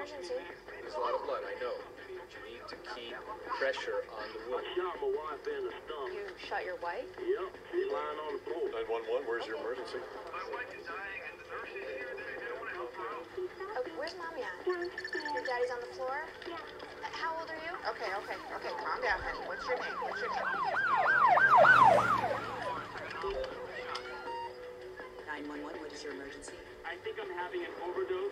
emergency? There's a lot of blood, I know. But you need to keep pressure on the wound. I shot my wife in the stomach. You shot your wife? Yep, she's lying on the floor. 911, where's your emergency? My wife is dying and the nurse is here. They don't want to help her out. Where's Mommy at? Your daddy's on the floor? Yeah. How old are you? Okay, calm down, honey. What's your name? 911, what is your emergency? I think I'm having an overdose.